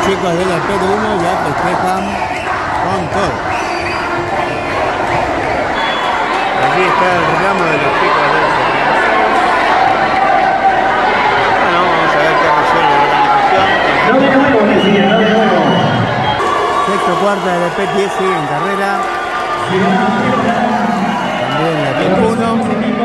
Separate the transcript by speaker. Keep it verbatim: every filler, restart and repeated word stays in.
Speaker 1: chicos de la P uno ya festejan con todo. Allí está el ramo de los chicos de la P uno. Bueno, vamos a ver qué resuelve la organización.
Speaker 2: No de nuevo, que sigue, no de nuevo.
Speaker 1: Sexto cuarta de la P diez sigue en carrera. También la P uno.